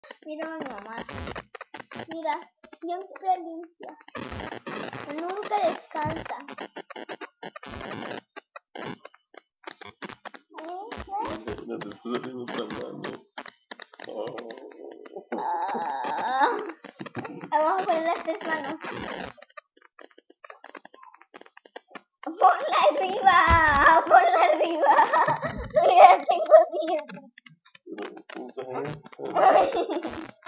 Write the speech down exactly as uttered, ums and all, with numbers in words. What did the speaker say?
Mira a mi mamá. Mira, siempre limpia. Nunca descansa. Ah, vamos a poner las tres manos. Ponla arriba, ponla arriba. Mira, tengo dientes.